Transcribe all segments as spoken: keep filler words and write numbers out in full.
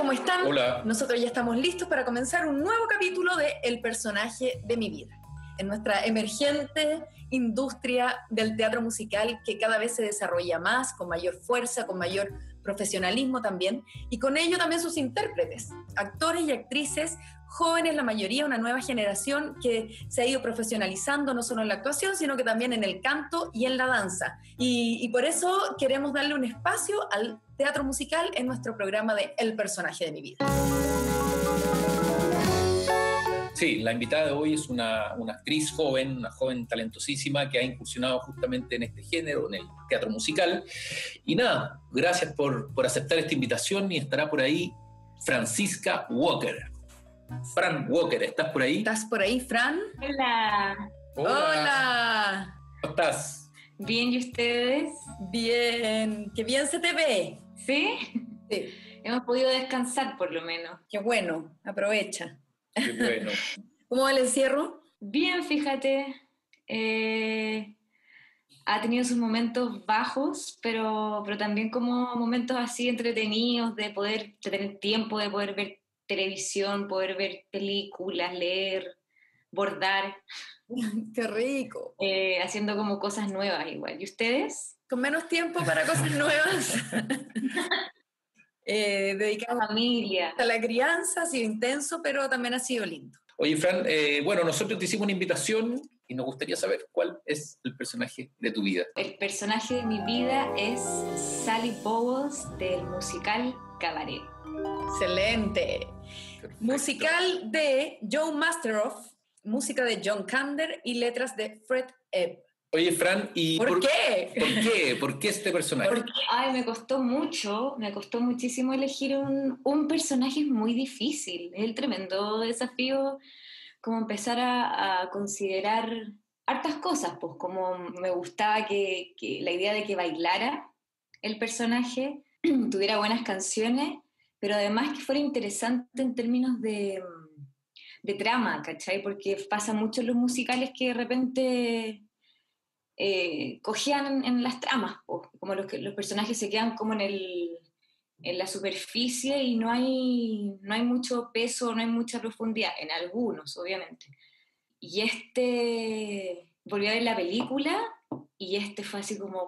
¿cómo están? Hola. Nosotros ya estamos listos para comenzar un nuevo capítulo de El personaje de mi vida, en nuestra emergente industria del teatro musical que cada vez se desarrolla más, con mayor fuerza, con mayor profesionalismo también, y con ello también sus intérpretes, actores y actrices, jóvenes la mayoría, una nueva generación que se ha ido profesionalizando no solo en la actuación, sino que también en el canto y en la danza. Y, y por eso queremos darle un espacio al teatro musical en nuestro programa de El personaje de mi vida. Sí, la invitada de hoy es una, una actriz joven, una joven talentosísima que ha incursionado justamente en este género, en el teatro musical. Y nada, gracias por, por aceptar esta invitación y estará por ahí Francisca Walker. Fran Walker, ¿estás por ahí? ¿Estás por ahí, Fran? Hola. Hola. Hola. ¿Cómo estás? Bien, ¿y ustedes? Bien, qué bien se te ve. ¿Sí? Sí. Hemos podido descansar por lo menos. Qué bueno, aprovecha. Qué bueno. ¿Cómo va el encierro? Bien, fíjate. Eh, ha tenido sus momentos bajos, pero, pero también como momentos así entretenidos de poder de tener tiempo, de poder ver televisión, poder ver películas, leer, bordar. Qué rico. Eh, haciendo como cosas nuevas igual. ¿Y ustedes? Con menos tiempo para cosas nuevas. eh, dedicado Familia. a la crianza, ha sido intenso, pero también ha sido lindo. Oye, Fran, eh, bueno, nosotros te hicimos una invitación y nos gustaría saber cuál es el personaje de tu vida. El personaje de mi vida es Sally Bowles del musical Cabaret. Excelente. Perfecto. Musical de Joe Masteroff, música de John Kander y letras de Fred Ebb. Oye, Fran, ¿y ¿Por, ¿Por qué? ¿Por qué? ¿Por qué este personaje? Porque, ay, me costó mucho, me costó muchísimo elegir un, un personaje muy difícil. Es el tremendo desafío como empezar a, a considerar hartas cosas, pues como me gustaba que, que la idea de que bailara el personaje, tuviera buenas canciones, pero además que fuera interesante en términos de, de trama, ¿cachai? Porque pasa mucho en los musicales que de repente... Eh, cogían en, en las tramas, po, como los, que, los personajes se quedan como en, el, en la superficie y no hay, no hay mucho peso, no hay mucha profundidad, en algunos obviamente. Y este, volví a ver la película y este fue así como,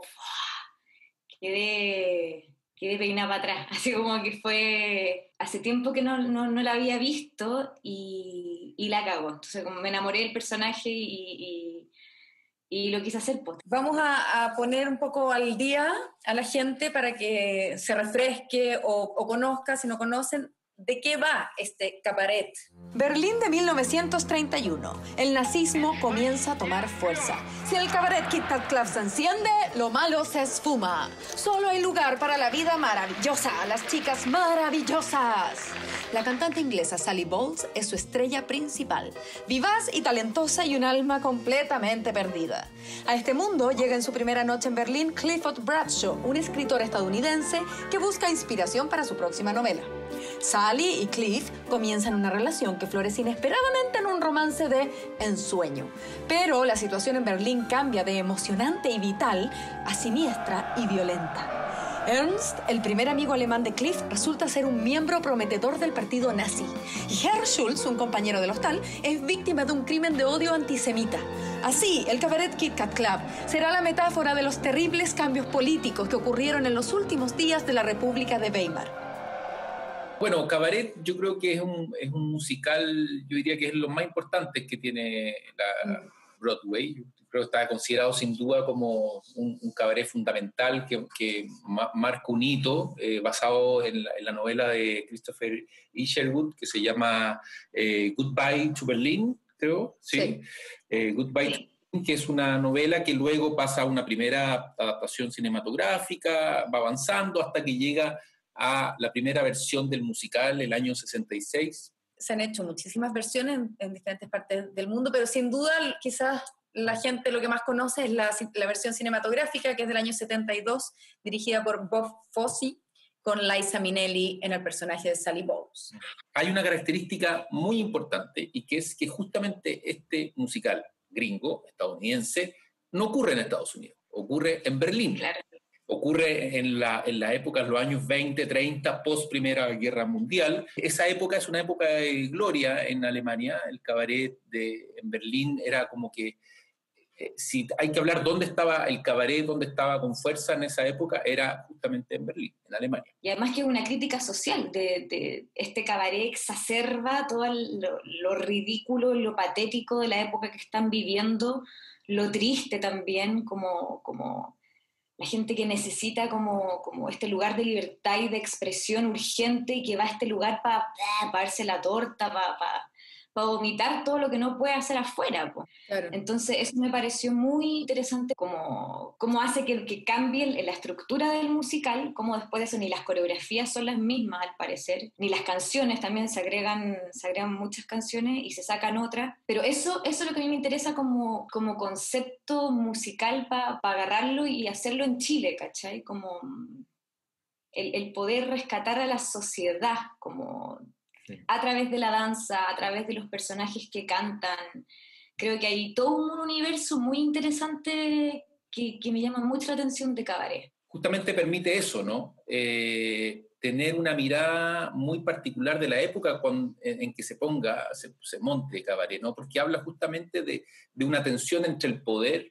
¡fua! quedé, quedé peinada para atrás, así como que fue, hace tiempo que no, no, no la había visto y, y la cagó, entonces como me enamoré del personaje y, y Y lo quise hacer, pues. Vamos a, a poner un poco al día a la gente para que se refresque o, o conozca, si no conocen, de qué va este Cabaret. Berlín de mil novecientos treinta y uno. El nazismo comienza a tomar fuerza. Si el Cabaret Kit Kat Club se enciende, lo malo se esfuma. Solo hay lugar para la vida maravillosa, las chicas maravillosas. La cantante inglesa Sally Bowles es su estrella principal, vivaz y talentosa y un alma completamente perdida. A este mundo llega en su primera noche en Berlín Clifford Bradshaw, un escritor estadounidense que busca inspiración para su próxima novela. Sally y Cliff comienzan una relación que florece inesperadamente en un romance de ensueño. Pero la situación en Berlín cambia de emocionante y vital a siniestra y violenta. Ernst, el primer amigo alemán de Cliff, resulta ser un miembro prometedor del partido nazi. Y Herr Schulz, un compañero del hostal, es víctima de un crimen de odio antisemita. Así, el Cabaret Kit Kat Club será la metáfora de los terribles cambios políticos que ocurrieron en los últimos días de la República de Weimar. Bueno, Cabaret yo creo que es un, es un musical, yo diría que es lo más importante que tiene la Broadway. Yo creo que está considerado sin duda como un, un cabaret fundamental que, que ma, marca un hito eh, basado en la, en la novela de Christopher Isherwood que se llama eh, Goodbye to Berlin, creo, ¿sí? sí. Eh, Goodbye sí. to Berlin, que es una novela que luego pasa a una primera adaptación cinematográfica, va avanzando hasta que llega a la primera versión del musical el año sesenta y seis. Se han hecho muchísimas versiones en, en diferentes partes del mundo, pero sin duda quizás la gente lo que más conoce es la, la versión cinematográfica, que es del año setenta y dos, dirigida por Bob Fosse, con Liza Minnelli en el personaje de Sally Bowles. Hay una característica muy importante, y que es que justamente este musical gringo, estadounidense, no ocurre en Estados Unidos, ocurre en Berlín. Claro. ocurre en la, en la época, en los años veinte, treinta, post Primera Guerra Mundial. Esa época es una época de gloria en Alemania. El cabaret de, en Berlín era como que, eh, si hay que hablar dónde estaba el cabaret, dónde estaba con fuerza en esa época, era justamente en Berlín, en Alemania. Y además que es una crítica social, de, de este cabaret exacerba todo lo, lo ridículo, lo patético de la época que están viviendo, lo triste también, como... como la gente que necesita como, como este lugar de libertad y de expresión urgente y que va a este lugar para pa darse la torta, para pa, pa vomitar todo lo que no puede hacer afuera. Claro. Entonces eso me pareció muy interesante, como, como hace que, que cambie la estructura del musical, como después de eso ni las coreografías son las mismas al parecer, ni las canciones, también se agregan, se agregan muchas canciones y se sacan otras, pero eso, eso es lo que a mí me interesa como, como concepto musical para pa agarrarlo y hacerlo en Chile, ¿cachai? Como el, el poder rescatar a la sociedad, como... a través de la danza, a través de los personajes que cantan. Creo que hay todo un universo muy interesante que, que me llama mucho la atención de Cabaret. Justamente permite eso, ¿no? Eh, tener una mirada muy particular de la época con, en, en que se ponga, se, se monte Cabaret, ¿no? Porque habla justamente de, de una tensión entre el poder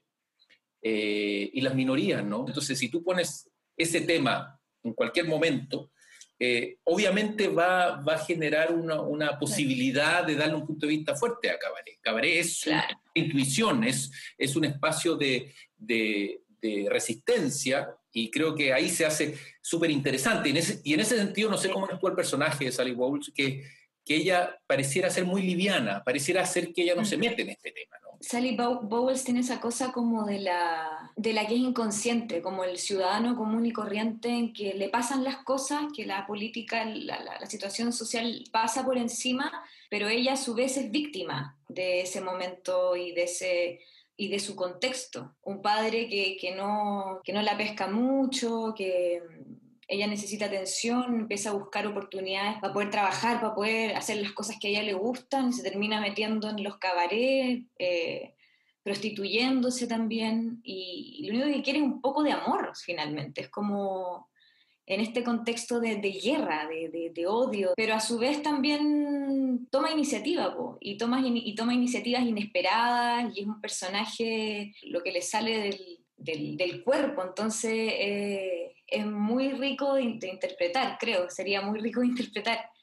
eh, y las minorías, ¿no? Entonces, si tú pones ese tema en cualquier momento, Eh, obviamente va, va a generar una, una posibilidad de darle un punto de vista fuerte a Cabaret. Cabaret es claro. una intuición, es, es un espacio de, de, de resistencia, y creo que ahí se hace súper interesante. Y en, ese, y en ese sentido, no sé cómo actuó el personaje de Sally Bowles, que, que ella pareciera ser muy liviana, pareciera ser que ella no se mete en este tema, ¿no? Sally Bowles tiene esa cosa como de la, de la que es inconsciente, como el ciudadano común y corriente en que le pasan las cosas, que la política, la, la, la situación social pasa por encima, pero ella a su vez es víctima de ese momento y de, ese, y de su contexto. Un padre que, que, no, que no la pesca mucho, que... ella necesita atención, empieza a buscar oportunidades para poder trabajar, para poder hacer las cosas que a ella le gustan, y se termina metiendo en los cabarets, eh, prostituyéndose también, y, y lo único que quiere es un poco de amor, finalmente. Es como en este contexto de, de guerra, de, de, de odio, pero a su vez también toma iniciativa, po, y, toma, y toma iniciativas inesperadas, y es un personaje, lo que le sale del, del, del cuerpo, entonces... Eh, es muy rico de, de interpretar, creo, sería muy rico de interpretar.